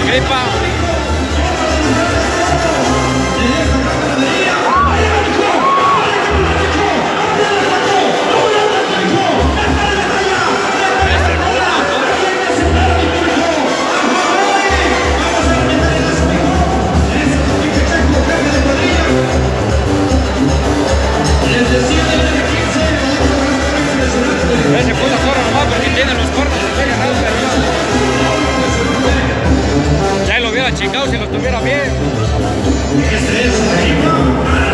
gripa. Ese puto corre nomás porque tiene los cornos así agarrados, pero ya lo hubiera chingado si lo tuviera bien.